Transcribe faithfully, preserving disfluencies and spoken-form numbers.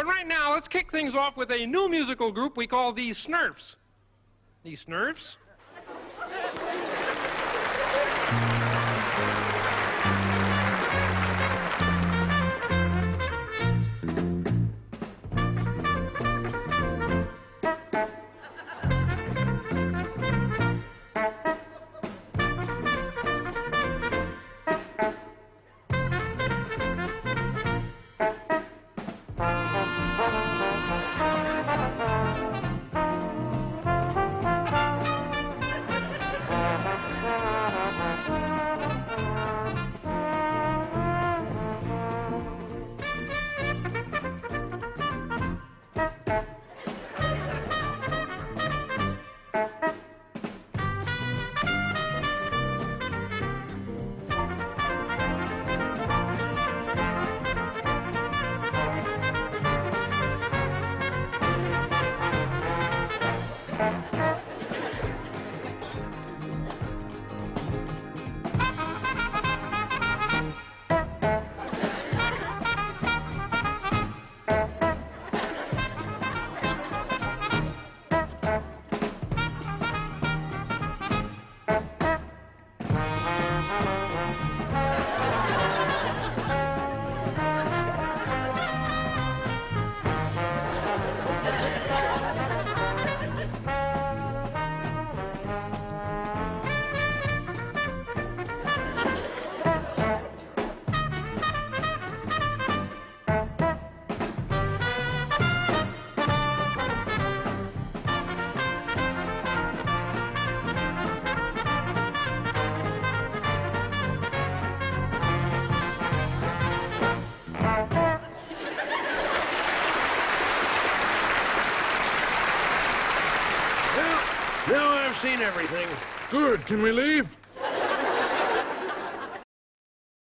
But right now, let's kick things off with a new musical group we call the Snurfs. The Snurfs? Now I've seen everything. Good. Can we leave?